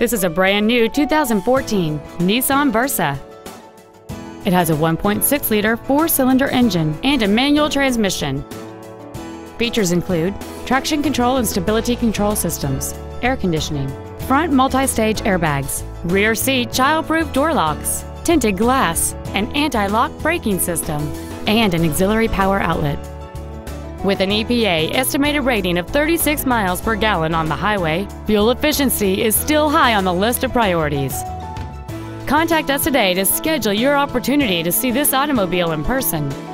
This is a brand new 2014 Nissan Versa. It has a 1.6-liter four-cylinder engine and a manual transmission. Features include traction control and stability control systems, air conditioning, front multi-stage airbags, rear seat child-proof door locks, tinted glass, an anti-lock braking system, and an auxiliary power outlet. With an EPA estimated rating of 36 miles per gallon on the highway, fuel efficiency is still high on the list of priorities. Contact us today to schedule your opportunity to see this automobile in person.